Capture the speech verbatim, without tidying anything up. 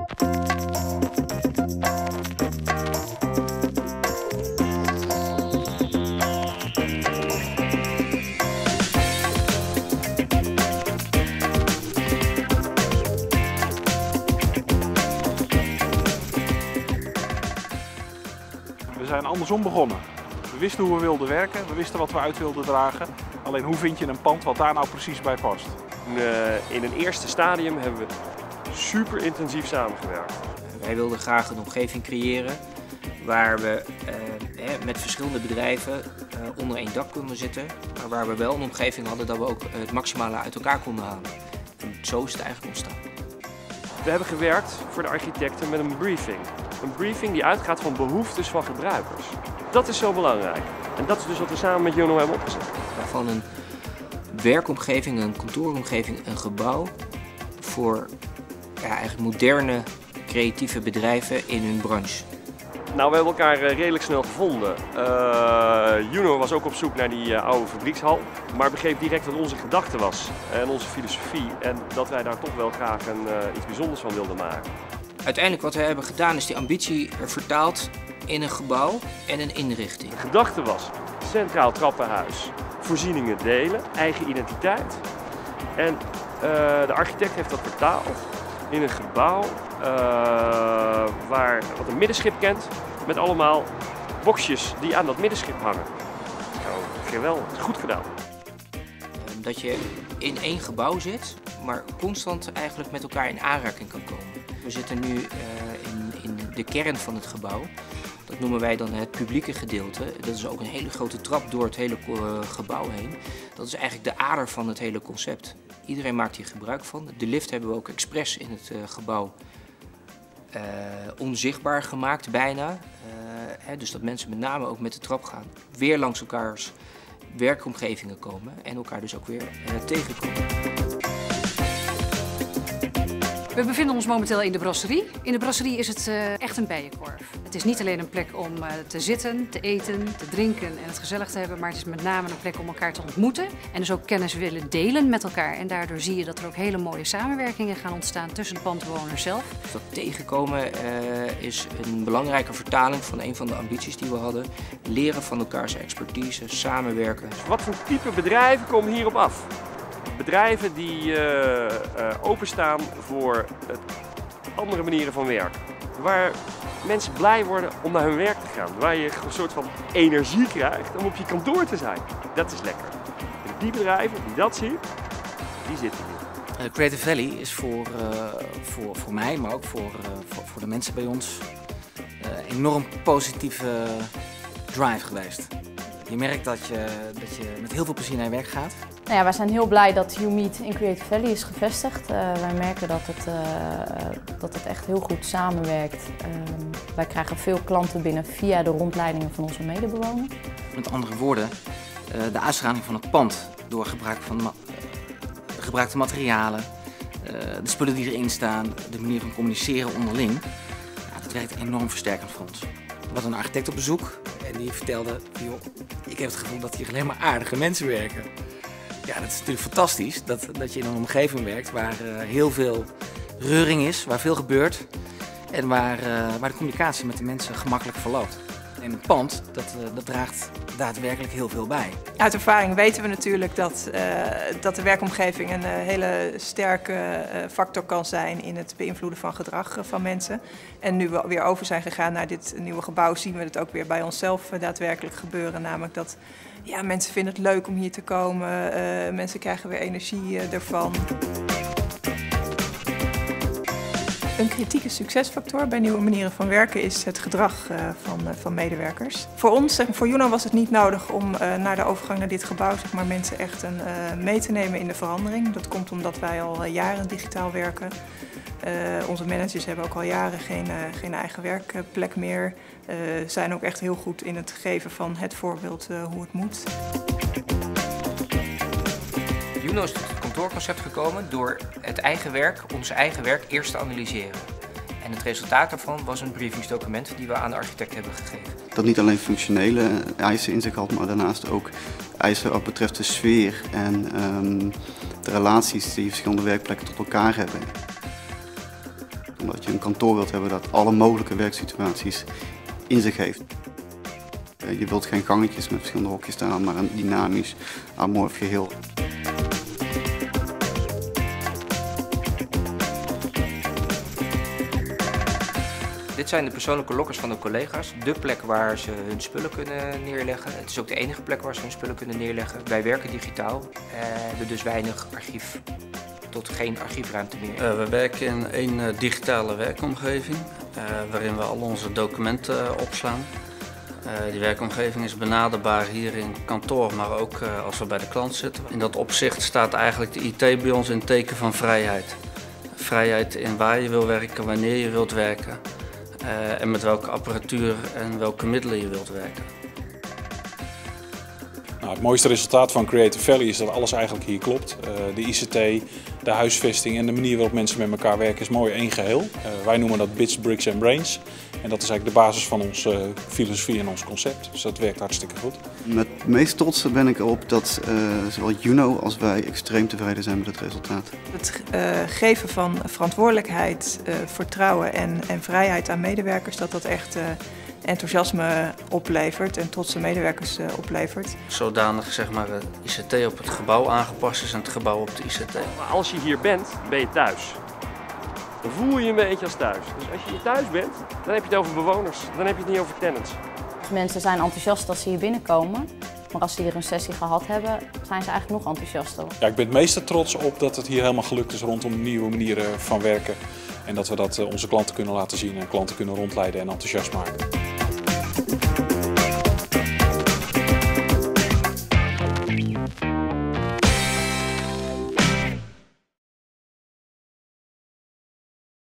We zijn andersom begonnen. We wisten hoe we wilden werken, we wisten wat we uit wilden dragen. Alleen hoe vind je een pand wat daar nou precies bij past? In een eerste stadium hebben we super intensief samengewerkt. Wij wilden graag een omgeving creëren waar we eh, met verschillende bedrijven eh, onder één dak konden zitten. Maar waar we wel een omgeving hadden dat we ook het maximale uit elkaar konden halen. En zo is het eigenlijk ontstaan. We hebben gewerkt voor de architecten met een briefing. Een briefing die uitgaat van behoeftes van gebruikers. Dat is zo belangrijk. En dat is dus wat we samen met Juno hebben opgezet. Van een werkomgeving, een kantooromgeving, een gebouw voor ja, eigenlijk moderne, creatieve bedrijven in hun branche. Nou, we hebben elkaar redelijk snel gevonden. Uh, Juno was ook op zoek naar die uh, oude fabriekshal, maar begreep direct wat onze gedachte was en onze filosofie en dat wij daar toch wel graag een, uh, iets bijzonders van wilden maken. Uiteindelijk wat we hebben gedaan is die ambitie vertaald in een gebouw en een inrichting. De gedachte was centraal trappenhuis, voorzieningen delen, eigen identiteit. En uh, de architect heeft dat vertaald in een gebouw uh, waar, wat een middenschip kent, met allemaal boxjes die aan dat middenschip hangen. Nou, geweldig, goed gedaan. Dat je in één gebouw zit, maar constant eigenlijk met elkaar in aanraking kan komen. We zitten nu uh, in, in de kern van het gebouw. Dat noemen wij dan het publieke gedeelte. Dat is ook een hele grote trap door het hele gebouw heen. Dat is eigenlijk de ader van het hele concept. Iedereen maakt hier gebruik van. De lift hebben we ook expres in het uh, gebouw uh, onzichtbaar gemaakt bijna. Uh, hè, dus dat mensen met name ook met de trap gaan. Weer langs elkaars werkomgevingen komen en elkaar dus ook weer uh, tegenkomen. We bevinden ons momenteel in de brasserie. In de brasserie is het uh, echt een bijenkorf. Het is niet alleen een plek om uh, te zitten, te eten, te drinken en het gezellig te hebben, maar het is met name een plek om elkaar te ontmoeten en dus ook kennis willen delen met elkaar. En daardoor zie je dat er ook hele mooie samenwerkingen gaan ontstaan tussen de pandbewoners zelf. Dat tegenkomen uh, is een belangrijke vertaling van een van de ambities die we hadden. Leren van elkaars expertise, samenwerken. Wat voor type bedrijven komen hierop af? Bedrijven die uh, uh, openstaan voor uh, andere manieren van werken. Waar mensen blij worden om naar hun werk te gaan. Waar je een soort van energie krijgt om op je kantoor te zijn. Dat is lekker. En die bedrijven die dat zien, die zitten hier. Uh, Creative Valley is voor, uh, voor, voor mij, maar ook voor, uh, voor, voor de mensen bij ons een uh, enorm positieve drive geweest. Je merkt dat je, dat je met heel veel plezier naar je werk gaat. Nou ja, wij zijn heel blij dat YouMeet in Creative Valley is gevestigd. Uh, wij merken dat het, uh, dat het echt heel goed samenwerkt. Uh, wij krijgen veel klanten binnen via de rondleidingen van onze medebewoners. Met andere woorden, uh, de uitstraling van het pand door gebruik van ma uh, gebruikte materialen, uh, de spullen die erin staan, de manier van communiceren onderling. Ja, dat werkt enorm versterkend voor ons. We hadden een architect op bezoek en die vertelde, joh, ik heb het gevoel dat hier alleen maar aardige mensen werken. Ja, dat is natuurlijk fantastisch dat, dat je in een omgeving werkt waar uh, heel veel reuring is, waar veel gebeurt en waar, uh, waar de communicatie met de mensen gemakkelijk verloopt. En een pand, dat, uh, dat draagt daadwerkelijk heel veel bij. Uit ervaring weten we natuurlijk dat, uh, dat de werkomgeving een uh, hele sterke uh, factor kan zijn in het beïnvloeden van gedrag uh, van mensen. En nu we weer over zijn gegaan naar dit nieuwe gebouw, zien we het ook weer bij onszelf uh, daadwerkelijk gebeuren. Namelijk dat ja, mensen vinden het leuk om hier te komen, uh, mensen krijgen weer energie uh, ervan. Een kritieke succesfactor bij nieuwe manieren van werken is het gedrag uh, van, uh, van medewerkers. Voor ons, zeg maar, voor Juno, was het niet nodig om uh, naar de overgang naar dit gebouw zeg maar, mensen echt een, uh, mee te nemen in de verandering. Dat komt omdat wij al uh, jaren digitaal werken. Uh, onze managers hebben ook al jaren geen, uh, geen eigen werkplek meer. Uh, zijn ook echt heel goed in het geven van het voorbeeld uh, hoe het moet. Juno is tot het kantoorconcept gekomen door het eigen werk, ons eigen werk, eerst te analyseren. En het resultaat daarvan was een briefingsdocument die we aan de architect hebben gegeven. Dat niet alleen functionele eisen in zich had, maar daarnaast ook eisen wat betreft de sfeer en um, de relaties die verschillende werkplekken tot elkaar hebben. Omdat je een kantoor wilt hebben dat alle mogelijke werksituaties in zich heeft. Je wilt geen gangetjes met verschillende hokjes staan, maar een dynamisch, amorf geheel. Dit zijn de persoonlijke lokkers van de collega's. De plek waar ze hun spullen kunnen neerleggen. Het is ook de enige plek waar ze hun spullen kunnen neerleggen. Wij werken digitaal en hebben dus weinig archief tot geen archiefruimte meer. Uh, we werken in één uh, digitale werkomgeving uh, waarin we al onze documenten uh, opslaan. Uh, die werkomgeving is benaderbaar hier in kantoor, maar ook uh, als we bij de klant zitten. In dat opzicht staat eigenlijk de I T bij ons in het teken van vrijheid. Vrijheid in waar je wil werken, wanneer je wilt werken. Uh, en met welke apparatuur en welke middelen je wilt werken. Nou, het mooiste resultaat van Creative Valley is dat alles eigenlijk hier klopt. Uh, de I C T, de huisvesting en de manier waarop mensen met elkaar werken is mooi één geheel. Uh, wij noemen dat Bits, Bricks and Brains. En dat is eigenlijk de basis van onze uh, filosofie en ons concept. Dus dat werkt hartstikke goed. Met het meest trots ben ik erop dat uh, zowel Juno als wij extreem tevreden zijn met het resultaat. Het uh, geven van verantwoordelijkheid, uh, vertrouwen en, en vrijheid aan medewerkers, dat dat echt uh, enthousiasme oplevert en trotse medewerkers uh, oplevert. Zodanig zeg maar, het I C T op het gebouw aangepast is en het gebouw op de I C T. Maar als je hier bent, ben je thuis. Dan voel je je een beetje als thuis. Dus als je hier thuis bent, dan heb je het over bewoners. Dan heb je het niet over tenants. Mensen zijn enthousiast als ze hier binnenkomen. Maar als ze hier een sessie gehad hebben, zijn ze eigenlijk nog enthousiaster. Ja, ik ben het meeste trots op dat het hier helemaal gelukt is rondom nieuwe manieren van werken. En dat we dat onze klanten kunnen laten zien en klanten kunnen rondleiden en enthousiast maken.